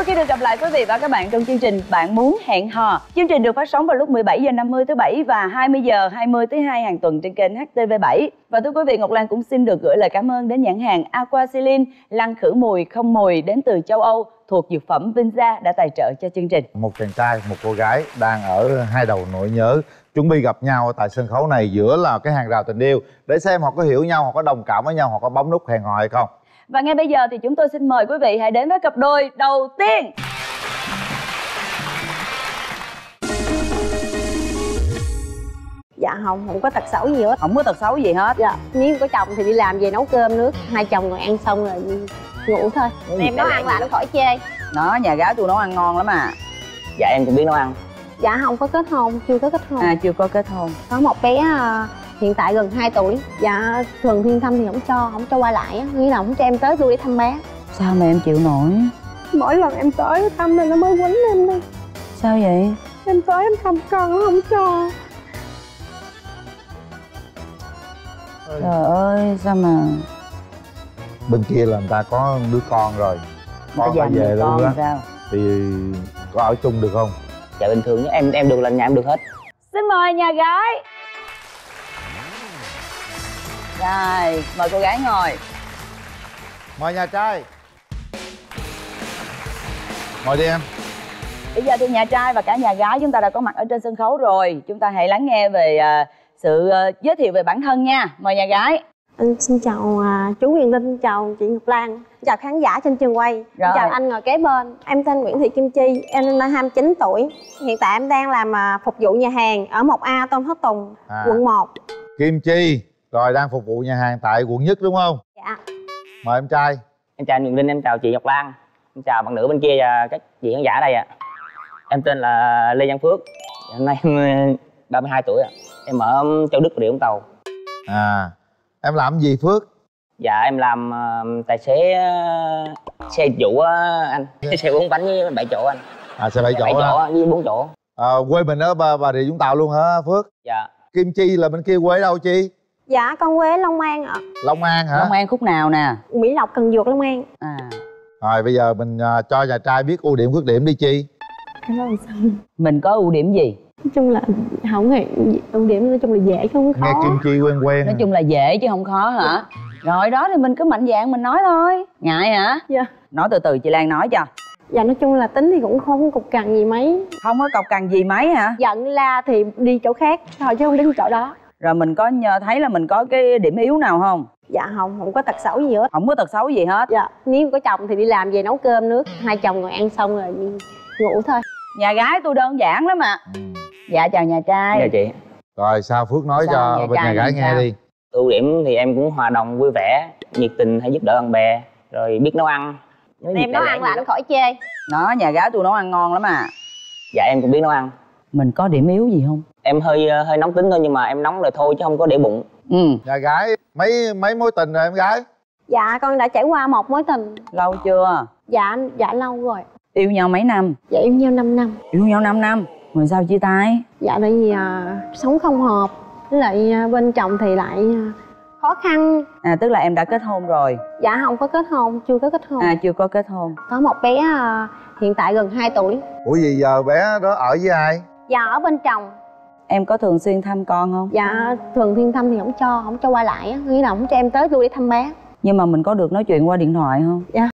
khi được gặp lại quý vị và các bạn trong chương trình Bạn Muốn Hẹn Hò. Chương trình được phát sóng vào lúc 17h50 thứ Bảy và 20h20 thứ Hai hàng tuần trên kênh HTV7. Và thưa quý vị, Ngọc Lan cũng xin được gửi lời cảm ơn đến nhãn hàng Aquasilin, lăn khử mùi không mùi đến từ châu Âu thuộc dược phẩm Vinza đã tài trợ cho chương trình. Một chàng trai, một cô gái đang ở hai đầu nỗi nhớ, chuẩn bị gặp nhau tại sân khấu này giữa là cái hàng rào tình yêu để xem họ có hiểu nhau, họ có đồng cảm với nhau, họ có bấm nút hẹn hò hay không. Và ngay bây giờ thì chúng tôi xin mời quý vị hãy đến với cặp đôi đầu tiên. Dạ không có tật xấu gì hết. Không có tật xấu gì hết. Dạ, nếu có chồng thì đi làm về nấu cơm nước, hai chồng rồi ăn xong rồi ngủ thôi. Em nấu ăn là nó khỏi chê. Nó nhà gái tôi nấu ăn ngon lắm à. Dạ em cũng biết nấu ăn. Dạ không có kết hôn, chưa có kết hôn. À, chưa có kết hôn. Có một bé hiện tại gần 2 tuổi. Dạ thường thiên thăm thì không cho qua lại á, nghĩa là không cho em tới tôi để thăm bé. Sao mà em chịu nổi? Mỗi lần em tới thăm là nó mới quýnh em thôi. Sao vậy? Em tới em thăm con nó không cho. Trời ơi, sao mà Bên kia là người ta có đứa con rồi, con phải về luôn á. Sao? Thì có ở chung được không? Dạ bình thường em được là nhà em được hết. Xin mời nhà gái. Rồi, mời cô gái ngồi. Mời nhà trai. Ngồi đi em. Bây giờ thì nhà trai và cả nhà gái chúng ta đã có mặt ở trên sân khấu rồi. Chúng ta hãy lắng nghe về sự giới thiệu về bản thân nha. Mời nhà gái. Anh xin chào chú Huyền Linh, chào chị Ngọc Lan, chào khán giả trên trường quay. Rồi. Chào anh ngồi kế bên. Em tên Nguyễn Thị Kim Chi, em năm 29 tuổi. Hiện tại em đang làm phục vụ nhà hàng ở 1A Tôn Thất Tùng, quận 1. Kim Chi, rồi đang phục vụ nhà hàng tại quận Nhất đúng không? Dạ. Mời em trai. Em chào anh Nguyễn Linh, em chào chị Ngọc Lan, em chào bạn nữ bên kia và các chị khán giả đây ạ. Em tên là Lê Văn Phước, hôm nay em 32 tuổi ạ. Em ở Châu Đức, Bà Rịa Vũng Tàu. À, em làm gì Phước? Dạ em làm tài xế xe vụ anh. Xe 4 bánh với 7 chỗ anh. À, xe 7 chỗ 7 chỗ đó. với 4 chỗ. Quê mình ở Bà Rịa Vũng Tàu luôn hả Phước? Dạ. Kim Chi là bên kia quê ở đâu Chi? Dạ con quê Long An ạ. Long An hả? Long An khúc nào nè? Mỹ Lộc, Cần Duộc, Long An. À. Rồi bây giờ mình cho nhà trai biết ưu điểm khuyết điểm đi Chi. Em nói sao? Mình có ưu điểm gì? Nói chung là không hề ưu điểm, nói chung là dễ không khó. Nghe Kim Chi quen quen. Nói chung là dễ chứ không khó hả? Rồi đó thì mình cứ mạnh dạn mình nói thôi. Ngại hả? Dạ. Nói từ từ chị Lan nói cho. Dạ nói chung là tính thì cũng không cục cằn gì mấy. Không có cọc cằn gì mấy hả? Giận la thì đi chỗ khác thôi chứ không đến chỗ đó. Rồi mình có thấy là mình có cái điểm yếu nào không? Dạ không có tật xấu gì hết. Không có tật xấu gì hết. Dạ, nếu có chồng thì đi làm về nấu cơm nước, hai chồng rồi ăn xong rồi ngủ thôi. Nhà gái tôi đơn giản lắm à. Dạ chào nhà trai. Dạ chị. Rồi sao Phước nói Sao cho nhà bên trai nhà gái làm nghe sao? đi. Ưu điểm thì em cũng hòa đồng vui vẻ, nhiệt tình hay giúp đỡ bạn bè, rồi biết nấu ăn. Em nấu ăn là anh khỏi chê. Nó nhà gái tôi nấu ăn ngon lắm à. Dạ em cũng biết nấu ăn. Mình có điểm yếu gì không? Em hơi nóng tính thôi, nhưng mà em nóng rồi thôi chứ không có để bụng. Nhà gái mấy mối tình rồi em gái? Dạ con đã trải qua một mối tình. Lâu chưa? Dạ lâu rồi. Yêu nhau mấy năm? Dạ yêu nhau 5 năm. Yêu nhau 5 năm. Rồi sao chia tay? Dạ tại vì sống không hợp, với lại bên chồng thì lại khó khăn. À tức là em đã kết hôn rồi? Dạ không có kết hôn, chưa có kết hôn. À chưa có kết hôn. Có một bé hiện tại gần 2 tuổi. Ủa gì giờ bé đó ở với ai? Dạ ở bên chồng. Em có thường xuyên thăm con không? Dạ thường thiên thăm thì không cho qua lại á, nghĩa là không cho em tới tôi để thăm bé. Nhưng mà mình có được nói chuyện qua điện thoại không? Dạ.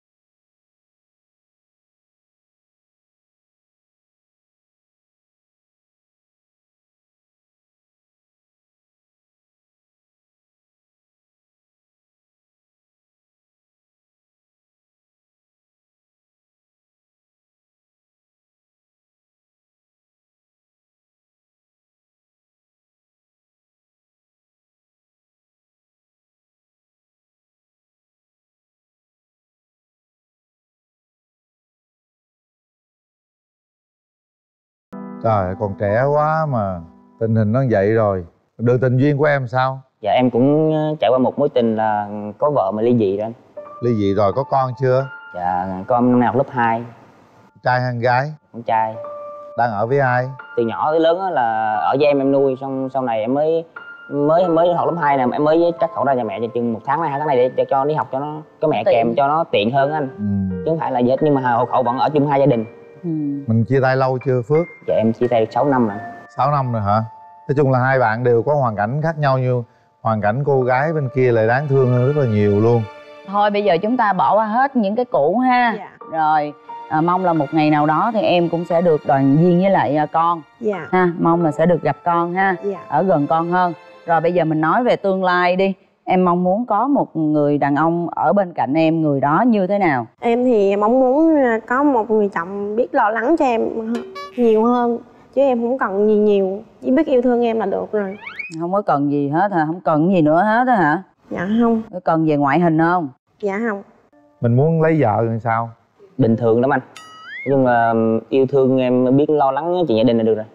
Trời ơi, còn trẻ quá mà tình hình nó vậy rồi. Đường tình duyên của em sao? Dạ em cũng trải qua một mối tình là có vợ mà ly dị rồi anh. Ly dị rồi, có con chưa? Dạ con năm nay học lớp 2. Trai hay gái? Con trai. Đang ở với ai? Từ nhỏ tới lớn là ở với em nuôi, xong sau này em mới mới học lớp 2 nè, em mới cắt khẩu ra nhà mẹ chừng 1 tháng này 2 tháng này để cho đi học cho nó có mẹ tiện. kèm cho nó tiện hơn anh. Chứ không phải là gì hết, nhưng mà hộ khẩu vẫn ở chung 2 gia đình. Mình chia tay lâu chưa Phước? Dạ em chia tay được 6 năm rồi. 6 năm rồi hả? Nói chung là hai bạn đều có hoàn cảnh khác nhau, như hoàn cảnh cô gái bên kia lại đáng thương hơn rất là nhiều luôn. Thôi bây giờ chúng ta bỏ qua hết những cái cũ ha. Dạ. Rồi mong là một ngày nào đó thì em cũng sẽ được đoàn viên với lại con. Dạ. Ha, mong là sẽ được gặp con ha. Dạ. Ở gần con hơn. Rồi bây giờ mình nói về tương lai đi. Em mong muốn có một người đàn ông ở bên cạnh em, người đó như thế nào? Em thì mong muốn có một người chồng biết lo lắng cho em nhiều hơn. Chứ em không cần gì nhiều, chỉ biết yêu thương em là được rồi. Không có cần gì hết hả? Không cần gì nữa hết á hả? Dạ không. Có cần về ngoại hình không? Dạ không. Mình muốn lấy vợ làm sao? Bình thường lắm anh. Nhưng mà yêu thương em, biết lo lắng chuyện gia đình là được rồi.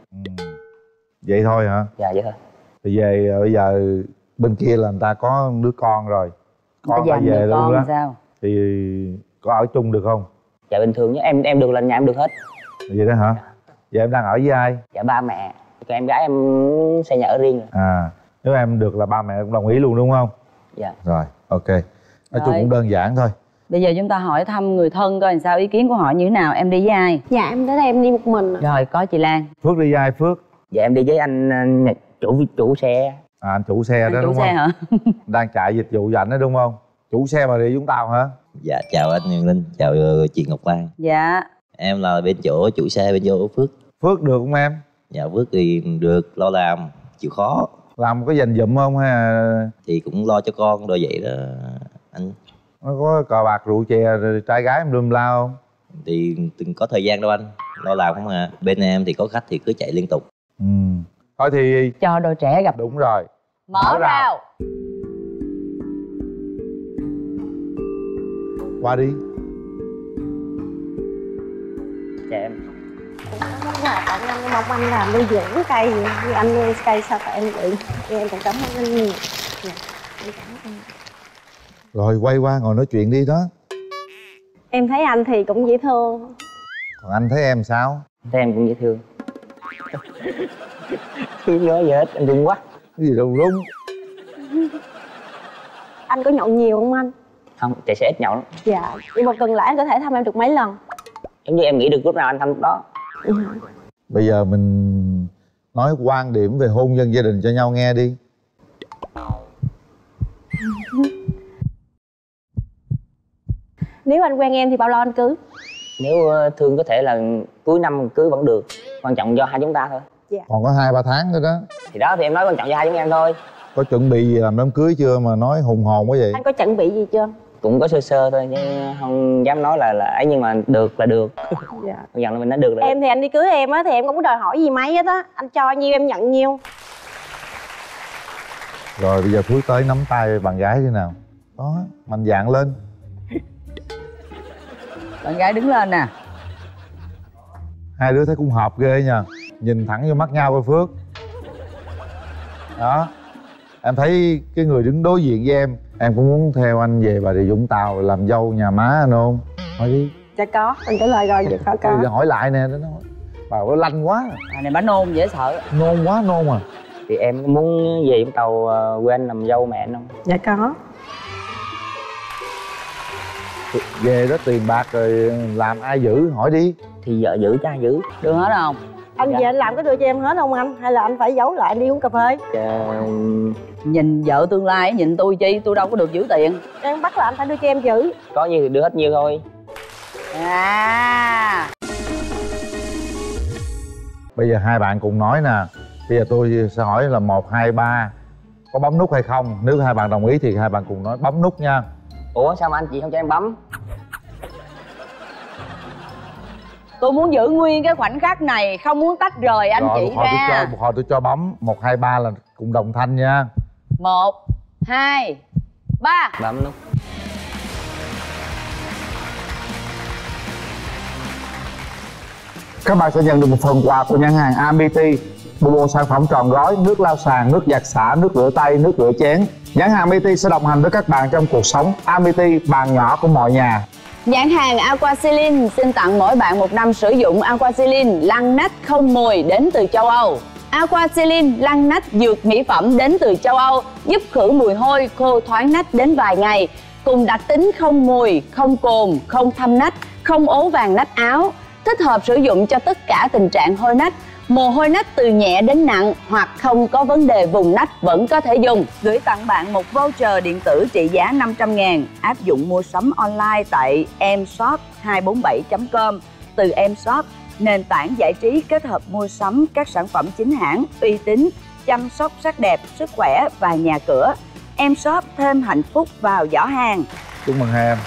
Vậy thôi hả? Dạ vậy thôi. Thì về bây giờ bên kia là người ta có đứa con rồi, con Bây đã giờ về người luôn con đó. làm sao? Thì có ở chung được không? Dạ bình thường nhé, em được lên nhà em được hết. Vậy đó hả? Vậy em đang ở với ai? Dạ ba mẹ. Còn em gái em xây nhà ở riêng rồi. À, nếu em được là ba mẹ cũng đồng ý luôn đúng không? Dạ. Rồi, ok. Nói chung Rồi. cũng đơn giản thôi. Bây giờ chúng ta hỏi thăm người thân coi làm sao, ý kiến của họ như thế nào. Em đi với ai? Dạ em tới đây em đi một mình. Rồi có chị Lan. Phước đi với ai Phước? Dạ em đi với anh chủ xe. À, anh chủ xe Anh đó chủ đúng xe không? hả? Đang chạy dịch vụ dành đó đúng không? Chủ xe Bà Rịa Vũng Tàu hả? Dạ chào anh Huyền Linh, chào chị Ngọc Lan. Dạ. Em là bên chỗ chủ xe bên chỗ Phước. Phước được không em? Dạ Phước thì được, lo làm, chịu khó. Làm có dành dụm không hay là Thì cũng lo cho con rồi vậy đó anh. nó có cờ bạc rượu chè rồi trai gái em lum la không? Thì từng có thời gian đâu anh, lo làm không à. Bên em thì có khách thì cứ chạy liên tục. Thôi thì Cho đôi trẻ gặp. đúng rồi. Mở rào. Qua đi. Dạ em. Dạ tặng anh, mong anh làm nuôi dưỡng cây như anh nuôi cây sao tại em vậy. Thì em cũng cảm ơn anh nhiều. Dạ. Em cảm ơn anh. Rồi quay qua ngồi nói chuyện đi đó. Em thấy anh thì cũng dễ thương. Còn anh thấy em sao? Thấy em cũng dễ thương. Không nói gì hết, anh run quá. Cái gì đâu rung. Anh có nhậu nhiều không anh? Không, chạy xe ít nhậu lắm. Dạ. Nhưng một tuần lễ anh có thể thăm em được mấy lần? Giống như em nghĩ được lúc nào anh thăm lúc đó. Bây giờ mình nói quan điểm về hôn nhân gia đình cho nhau nghe đi. Nếu anh quen em thì bao lâu anh cưới? Nếu thương có thể là cuối năm cưới vẫn được. Quan trọng do hai chúng ta thôi. Còn có 2-3 tháng nữa đó. Thì đó thì em nói quan trọng do hai chúng em thôi. Có chuẩn bị gì làm đám cưới chưa mà nói hùng hồn quá vậy? Anh có chuẩn bị gì chưa? Cũng có sơ sơ thôi chứ không dám nói là ấy, nhưng mà được là được. Dạ. Quan trọng là mình đã được là Em thì anh đi cưới em á thì em không có đòi hỏi gì mấy hết á. Anh cho nhiêu em nhận nhiêu. Rồi bây giờ Phước tới nắm tay bạn gái thế nào? Đó, mạnh dạn lên. Bạn gái đứng lên nè. Hai đứa thấy cũng hợp ghê nha. Nhìn thẳng vô mắt nhau coi Phước. Đó. Em thấy cái người đứng đối diện với em cũng muốn theo anh về Bà Rịa Vũng Tàu làm dâu nhà má anh không? Hỏi đi. Dạ có, anh trả lời rồi, dạ có. Giờ hỏi lại nè, nó bà nó lanh quá. À, này bà nôn dễ sợ. Nôn quá nôn à. thì em muốn về Vũng Tàu quê anh làm dâu mẹ anh không? Dạ có. Về đó tiền bạc rồi làm ai giữ hỏi đi. Thì vợ giữ cha giữ. Đưa hết không? Anh Dạ. về anh làm có đưa cho em hết không anh? Hay là anh phải giấu lại anh đi uống cà phê? Nhìn vợ tương lai nhìn tôi chi, tôi đâu có được giữ tiền. Em bắt là anh phải đưa cho em giữ. Có nhiêu thì đưa hết nhiêu thôi. À. Bây giờ hai bạn cùng nói nè. Bây giờ tôi sẽ hỏi là 1, 2, 3 có bấm nút hay không. Nếu hai bạn đồng ý thì hai bạn cùng nói bấm nút nha. Ủa sao mà anh chị không cho em bấm? Tôi muốn giữ nguyên cái khoảnh khắc này, không muốn tách rời anh Rồi, chị ra. một hồi tôi cho bấm 1, 2, 3 là cùng đồng thanh nha. 1, 2, 3. Bấm nút. Các bạn sẽ nhận được một phần quà của nhãn hàng Amity, một bộ sản phẩm trọn gói nước lau sàn, nước giặt xả, nước rửa tay, nước rửa chén. Nhãn hàng Amity sẽ đồng hành với các bạn trong cuộc sống. Amity, bàn nhỏ của mọi nhà. Nhãn hàng Aquasilin xin tặng mỗi bạn 1 năm sử dụng Aquasilin lăn nách không mùi đến từ châu Âu. Aquacelin lăn nách dược mỹ phẩm đến từ châu Âu, giúp khử mùi hôi, khô thoáng nách đến vài ngày. Cùng đặc tính không mùi, không cồn, không thâm nách, không ố vàng nách áo. Thích hợp sử dụng cho tất cả tình trạng hôi nách. Mồ hôi nách từ nhẹ đến nặng hoặc không có vấn đề vùng nách vẫn có thể dùng. Gửi tặng bạn một voucher điện tử trị giá 500.000. Áp dụng mua sắm online tại mshop247.com. Từ Mshop, nền tảng giải trí kết hợp mua sắm các sản phẩm chính hãng, uy tín, chăm sóc sắc đẹp, sức khỏe và nhà cửa. Mshop thêm hạnh phúc vào giỏ hàng. Chúc mừng hai em.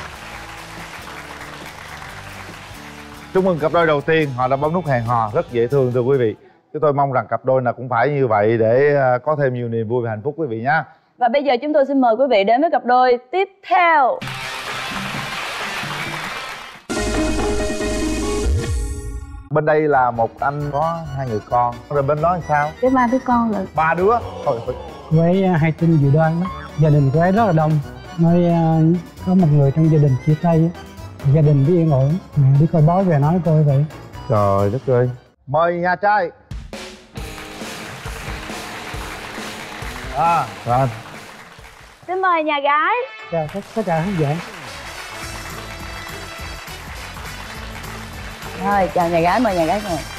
Chúc mừng cặp đôi đầu tiên, họ đã bấm nút hẹn hò rất dễ thương thưa quý vị. Chúng tôi mong rằng cặp đôi nào cũng phải như vậy để có thêm nhiều niềm vui và hạnh phúc quý vị nhé. Và bây giờ chúng tôi xin mời quý vị đến với cặp đôi tiếp theo. Bên đây là một anh có 2 người con, rồi bên đó làm sao? Với 3 đứa con rồi. 3 đứa. Thôi, Cô ấy hay tin dự đoan đó. Gia đình cô ấy rất là đông. Nói có một người trong gia đình chia tay, gia đình biết yên ổn. Mẹ đi coi bói về nói cô ấy vậy. trời đất ơi. Mời nhà trai. Rồi. Xin mời nhà gái. Chào tất cả khán giả. Rồi, chào nhà gái, mời nhà gái ngồi.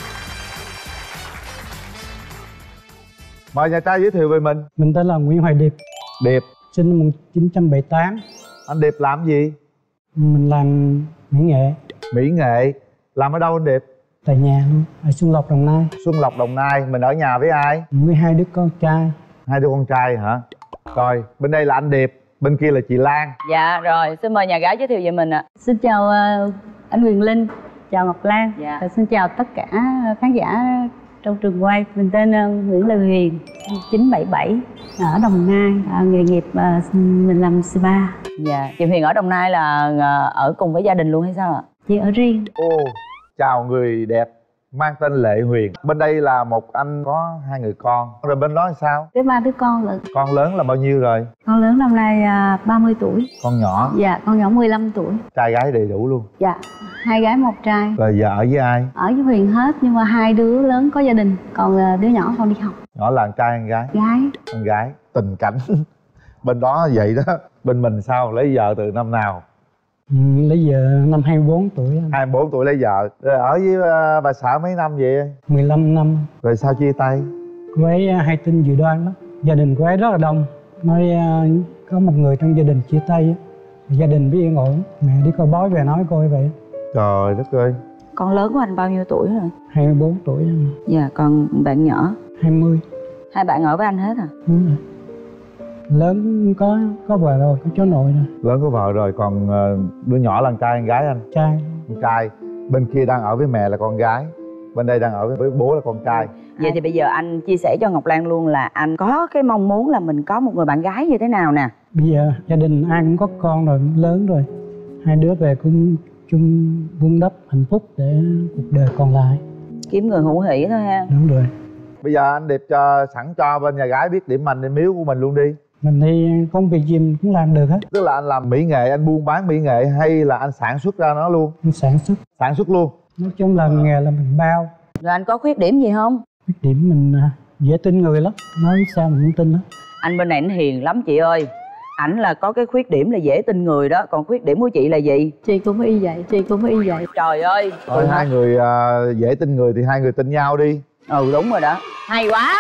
Mời nhà trai giới thiệu về mình. Mình tên là Nguyễn Hoài Điệp, Điệp. sinh năm 1978. Anh Điệp làm gì? Mình làm mỹ nghệ Mỹ nghệ. Làm ở đâu anh Điệp? tại nhà luôn, ở Xuân Lộc, Đồng Nai. Xuân Lộc, Đồng Nai. Mình ở nhà với ai? Với 2 đứa con trai. 2 đứa con trai hả? Rồi, bên đây là anh Điệp, bên kia là chị Lan. Dạ, rồi, xin mời nhà gái giới thiệu về mình ạ. Xin chào anh Quyền Linh, chào Ngọc Lan. Dạ. Và xin chào tất cả khán giả trong trường quay. Mình tên Nguyễn Lê Huyền, 1977, ở Đồng Nai. Nghề nghiệp mình làm spa. Dạ, chị Huyền ở Đồng Nai là ở cùng với gia đình luôn hay sao ạ? Chị ở riêng. Ô, chào người đẹp mang tên Lệ Huyền. Bên đây là một anh có 2 người con. Rồi bên đó là sao? Với 3 đứa con rồi. Con lớn là bao nhiêu rồi? Con lớn năm nay 30 tuổi. Con nhỏ? Dạ, con nhỏ 15 tuổi. Trai gái đầy đủ luôn. Dạ, 2 gái 1 trai. Rồi giờ ở với ai? Ở với Huyền hết, nhưng mà 2 đứa lớn có gia đình. Còn đứa nhỏ con đi học. Nhỏ là con trai hay con gái? Gái. Con gái. Tình cảnh bên đó vậy đó. Bên mình sao? Lấy vợ từ năm nào? Lấy vợ năm 24 tuổi anh. 24 tuổi lấy vợ. Rồi ở với bà xã mấy năm vậy? 15 năm. Rồi sao chia tay? Cô ấy hay tin dự đoan đó. Gia đình cô ấy rất là đông. Nói có một người trong gia đình chia tay, gia đình biết yên ổn. Mẹ đi coi bói về nói cô ấy vậy. Trời đất ơi. Con lớn của anh bao nhiêu tuổi rồi? 24 tuổi anh. Dạ, còn bạn nhỏ? 20. Hai bạn ở với anh hết à? Đúng rồi. Lớn có vợ rồi, có cháu nội rồi. Lớn có vợ rồi, còn đứa nhỏ là con trai hay con gái anh? Trai. Con trai. Bên kia đang ở với mẹ là con gái, bên đây đang ở với bố là con trai. Vậy thì bây giờ anh chia sẻ cho Ngọc Lan luôn là anh có cái mong muốn là mình có một người bạn gái như thế nào nè? Bây giờ gia đình ai cũng có con rồi, lớn rồi. 2 đứa về cũng chung vun đắp hạnh phúc để cuộc đời còn lại. Kiếm người hữu hỷ thôi ha. Đúng rồi. Bây giờ anh Điệp sẵn cho bên nhà gái biết điểm mạnh điểm yếu của mình luôn đi. Mình thì công việc gì mình cũng làm được hết. Tức là anh làm mỹ nghệ, anh buôn bán mỹ nghệ hay là anh sản xuất ra nó luôn? Mình sản xuất. Sản xuất luôn. Nói chung là nghề là mình bao. Rồi anh có khuyết điểm gì không? Khuyết điểm mình dễ tin người lắm. Nói sao mình cũng tin đó. Anh bên này anh hiền lắm chị ơi. Ảnh là có cái khuyết điểm là dễ tin người đó. Còn khuyết điểm của chị là gì? Chị cũng y vậy, chị cũng y vậy. Trời ơi. Thôi hai người dễ tin người thì hai người tin nhau đi. Ừ đúng rồi đó. Hay quá.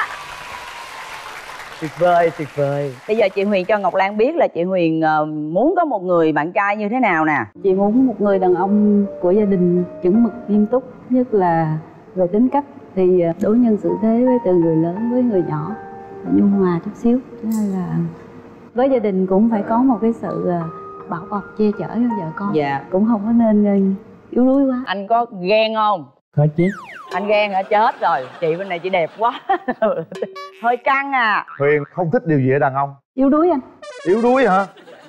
Tuyệt vời, tuyệt vời. Bây giờ chị Huyền cho Ngọc Lan biết là chị Huyền muốn có một người bạn trai như thế nào nè? Chị muốn một người đàn ông của gia đình chuẩn mực nghiêm túc, nhất là về tính cách thì đối nhân xử thế với từ người lớn với người nhỏ nhu hòa chút xíu. Thứ hai là với gia đình cũng phải có một cái sự bảo bọc che chở cho vợ con. Dạ. Cũng không có nên yếu đuối quá. Anh có ghen không? Có chứ. Anh ghen hả? Chết rồi. Chị bên này chị đẹp quá. Hơi căng à. Huyền không thích điều gì ở đàn ông? Yếu đuối anh. Yếu đuối hả?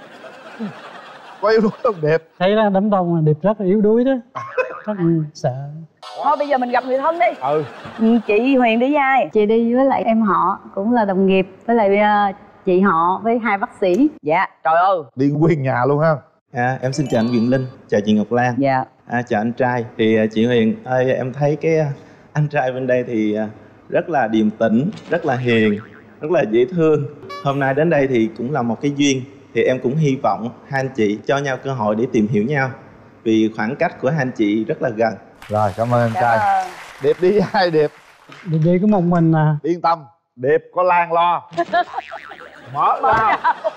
Có yếu đuối không Đẹp? Thấy đó, đám đông là Điệp rất là yếu đuối đó. Rất sợ. Thôi bây giờ mình gặp người thân đi. Ừ. Chị Huyền đi với ai? Chị đi với lại em họ, cũng là đồng nghiệp, với lại chị họ với 2 bác sĩ. Dạ. Trời ơi. Đi nguyên nhà luôn ha. Em xin chào anh Quyền Linh, chào chị Ngọc Lan. Dạ. Chào anh trai. Thì chị Huyền ơi, em thấy cái anh trai bên đây thì rất là điềm tĩnh, rất là hiền, rất là dễ thương. Hôm nay đến đây thì cũng là một cái duyên. Thì em cũng hy vọng hai anh chị cho nhau cơ hội để tìm hiểu nhau. Vì khoảng cách của hai anh chị rất là gần. Rồi, cảm ơn anh trai. Điệp đi với hai Điệp. Điệp đi có một mình à. Yên tâm, Điệp có Lan lo. Mở ra.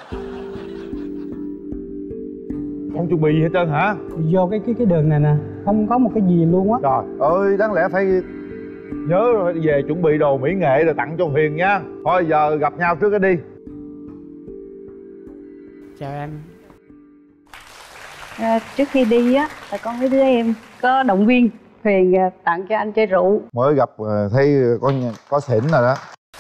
Không chuẩn bị gì hết trơn hả? Vô cái đường này nè, không có một cái gì luôn á. Trời ơi, đáng lẽ phải nhớ rồi về chuẩn bị đồ mỹ nghệ rồi tặng cho Huyền nha. Thôi giờ gặp nhau trước cái đi. Chào em. Trước khi đi á là con với đứa em có động viên Huyền tặng cho anh chai rượu. Mới gặp thấy có xỉn rồi đó.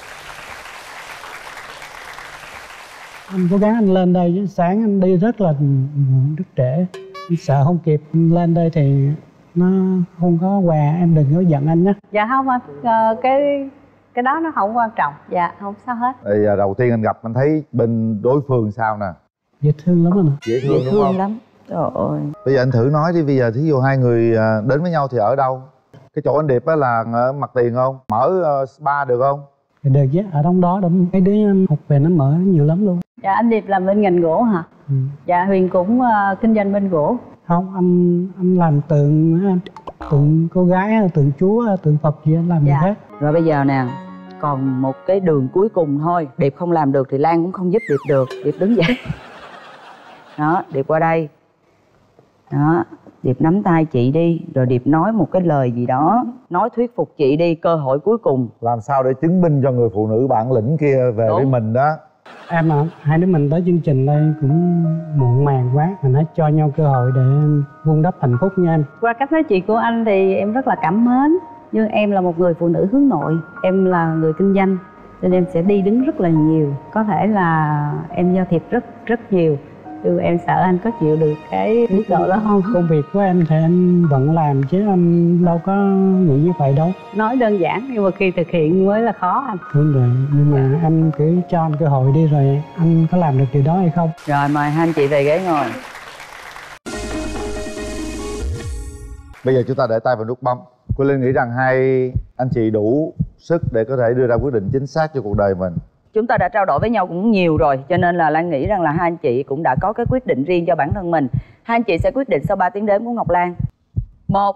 Anh cố gắng anh lên đây chứ sáng anh đi rất trễ. Anh sợ không kịp lên đây thì nó không có quà, em đừng có giận anh nhé. Dạ không anh, cái đó nó không quan trọng. Dạ không sao hết. Bây giờ đầu tiên anh gặp anh thấy bên đối phương sao nè? Dễ thương lắm anh ạ. Dễ thương đúng không? lắm. Trời ơi. Bây giờ anh thử nói đi, bây giờ thí dụ hai người đến với nhau thì ở đâu? Cái chỗ anh Điệp á là ở mặt tiền không? Mở spa được không? Được chứ, ở trong đó mấy đứa học về nó mở nhiều lắm luôn. Dạ anh Điệp làm bên ngành gỗ hả? Dạ Huyền cũng kinh doanh bên gỗ. Không, anh làm tượng cô gái, tượng Chúa, tượng Phật gì anh làm gì hết. Rồi bây giờ nè, còn một cái đường cuối cùng thôi. Điệp không làm được thì Lan cũng không giúp Điệp được. Điệp đứng dậy. Đó, Điệp qua đây. Đó, Điệp nắm tay chị đi. Rồi Điệp nói một cái lời gì đó, nói thuyết phục chị đi, cơ hội cuối cùng. Làm sao để chứng minh cho người phụ nữ bản lĩnh kia về với mình đó. Em à, hai đứa mình tới chương trình đây cũng muộn màng quá. Mình hãy cho nhau cơ hội để vun đắp hạnh phúc nha em. Qua cách nói chuyện của anh thì em rất là cảm mến. Nhưng em là một người phụ nữ hướng nội. Em là người kinh doanh nên em sẽ đi đứng rất là nhiều. Có thể là em giao thiệp rất nhiều. Nhưng em sợ anh có chịu được cái mức độ đó không? Công việc của em thì em vẫn làm chứ em đâu có nghĩ như vậy đâu. Nói đơn giản nhưng mà khi thực hiện mới là khó anh. Đúng rồi, nhưng mà anh cứ cho anh cơ hội đi rồi anh có làm được điều đó hay không? Rồi mời hai anh chị về ghế ngồi. Bây giờ chúng ta để tay vào nút bấm. Cô Linh nghĩ rằng hai anh chị đủ sức để có thể đưa ra quyết định chính xác cho cuộc đời mình. Chúng ta đã trao đổi với nhau cũng nhiều rồi, cho nên là Lan nghĩ rằng là hai anh chị cũng đã có cái quyết định riêng cho bản thân mình. Hai anh chị sẽ quyết định sau 3 tiếng đếm của Ngọc Lan. 1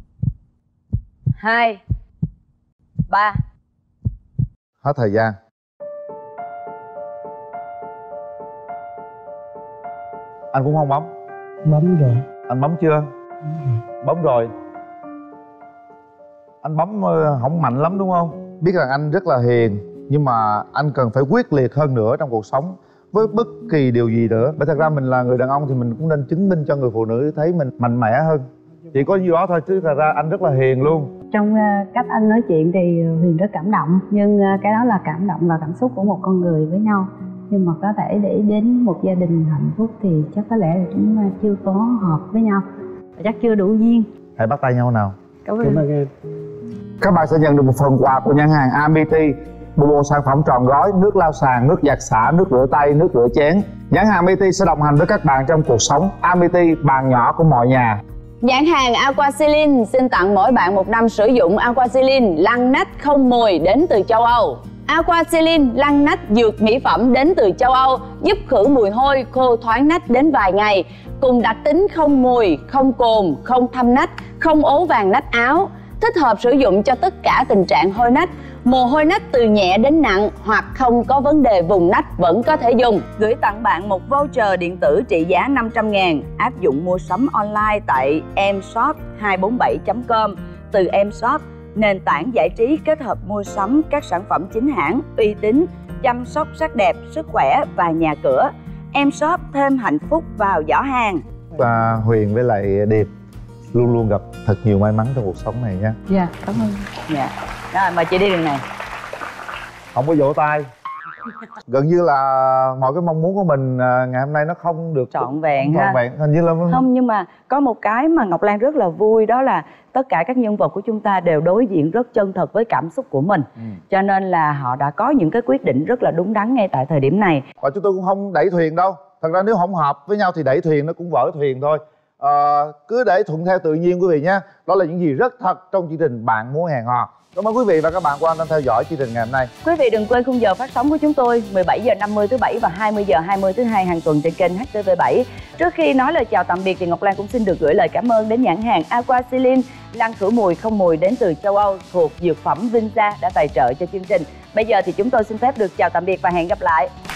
2 3. Hết thời gian. Anh cũng không bấm. Bấm rồi. Anh bấm chưa? Bấm rồi. Anh bấm không mạnh lắm đúng không? Biết rằng anh rất là hiền, nhưng mà anh cần phải quyết liệt hơn nữa trong cuộc sống với bất kỳ điều gì nữa. Bởi thật ra mình là người đàn ông thì mình cũng nên chứng minh cho người phụ nữ thấy mình mạnh mẽ hơn. Chỉ có nhiêu đó thôi chứ thật ra anh rất là hiền luôn. Trong cách anh nói chuyện thì Huyền rất cảm động. Nhưng cái đó là cảm động và cảm xúc của một con người với nhau. Nhưng mà có thể để đến một gia đình hạnh phúc thì chắc có lẽ là chúng ta chưa có hợp với nhau. Chắc chưa đủ duyên. Hãy bắt tay nhau nào. Cảm ơn em. Các bạn sẽ nhận được một phần quà của nhãn hàng AMBT. Một bộ sản phẩm trọn gói nước lau sàn, nước giặt xả, nước rửa tay, nước rửa chén. Nhãn hàng AMBT sẽ đồng hành với các bạn trong cuộc sống. AMBT, bàn nhỏ của mọi nhà. Nhãn hàng Aquasilin xin tặng mỗi bạn 1 năm sử dụng Aquasilin lăn nách không mùi đến từ châu Âu. Aquasilin lăn nách dược mỹ phẩm đến từ châu Âu, giúp khử mùi hôi, khô thoáng nách đến vài ngày. Cùng đặc tính không mùi, không cồn, không thâm nách, không ố vàng nách áo. Thích hợp sử dụng cho tất cả tình trạng hôi nách. Mồ hôi nách từ nhẹ đến nặng hoặc không có vấn đề vùng nách vẫn có thể dùng. Gửi tặng bạn một voucher điện tử trị giá 500.000 áp dụng mua sắm online tại mshop247.com. Từ mshop, nền tảng giải trí kết hợp mua sắm các sản phẩm chính hãng, uy tín, chăm sóc sắc đẹp, sức khỏe và nhà cửa. Mshop thêm hạnh phúc vào giỏ hàng. Huyền với lại Điệp luôn luôn gặp thật nhiều may mắn trong cuộc sống này nha. Dạ, cảm ơn. Dạ. Rồi mời chị đi đường này. Không có vỗ tay. Gần như là mọi cái mong muốn của mình ngày hôm nay nó không được trọn vẹn ha. Trọn vẹn, hình như là không, nhưng mà có một cái mà Ngọc Lan rất là vui, đó là tất cả các nhân vật của chúng ta đều đối diện rất chân thật với cảm xúc của mình. Cho nên là họ đã có những cái quyết định rất là đúng đắn ngay tại thời điểm này. Và chúng tôi cũng không đẩy thuyền đâu. Thật ra nếu không hợp với nhau thì đẩy thuyền nó cũng vỡ thuyền thôi. Cứ để thuận theo tự nhiên quý vị nhé. Đó là những gì rất thật trong chương trình Bạn Muốn Hẹn Hò. Cảm ơn quý vị và các bạn quan tâm theo dõi chương trình ngày hôm nay. Quý vị đừng quên khung giờ phát sóng của chúng tôi 17 giờ 50 thứ Bảy và 20 giờ 20 thứ Hai hàng tuần trên kênh HTV7. Trước khi nói lời chào tạm biệt thì Ngọc Lan cũng xin được gửi lời cảm ơn đến nhãn hàng Aquasilin, lăn khử mùi không mùi đến từ châu Âu thuộc dược phẩm Vinza đã tài trợ cho chương trình. Bây giờ thì chúng tôi xin phép được chào tạm biệt và hẹn gặp lại.